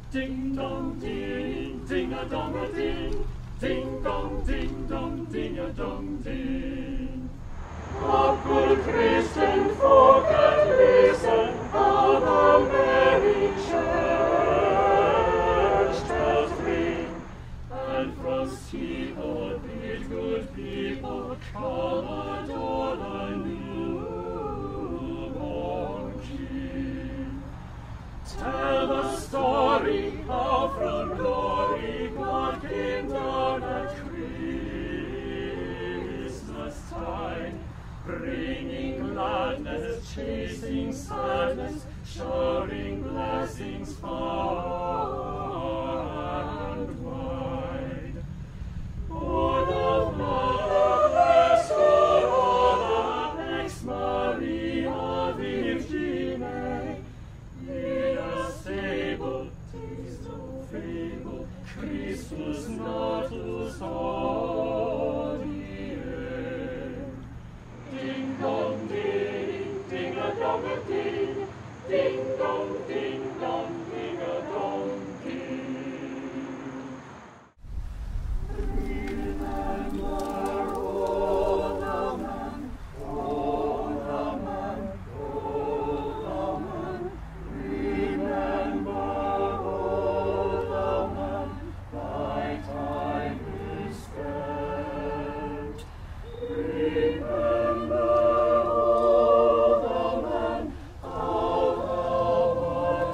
Ding dong ding, ding a dong a ding, ding dong ding a dong ding. What good Christian folk that listen of a merry church bells ring, and from seaport bid good people come adore the newborn King. Tell the story how from glory God came down at Christmas time, bringing gladness, chasing sadness, showering blessings far and wide. O the marvelous, O the ex Maria Virgine, in a stable, taste of fable, Christus natus hodie. Ding dong ding, ding a dong a ding, ding dong ding dong, ding a dong ding. Remember, oh the man, oh the man, oh the man. Remember, oh the man, thy time is spent. Remember, oh the man, how thou art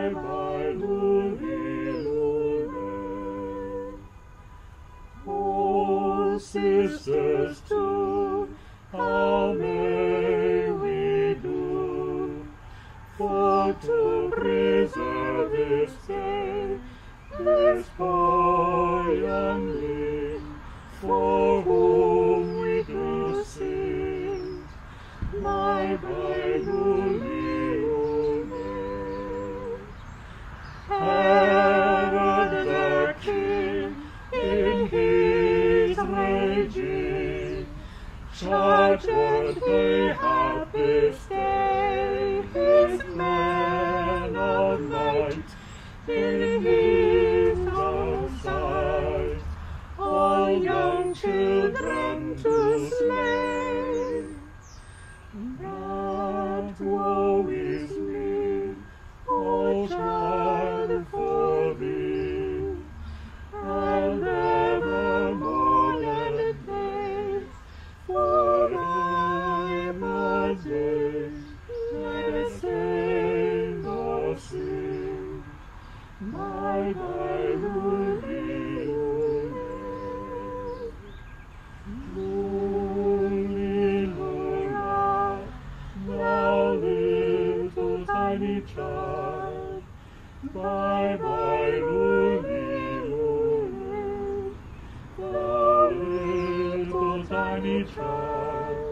bye, Lulilule. Oh, sisters too, how may we do for to preserve this day, this boy only, for whom we do sing, my Lulilule. Herod the king, in his raging, charged they have this day his men of might, in his own sight, all young children to slay. But woe is me, O child, for thee, and evermore let days, for I must day, let sing or sing, my Lulilule. Lulilule, thou little tiny child, my Lulilule, thou little tiny child.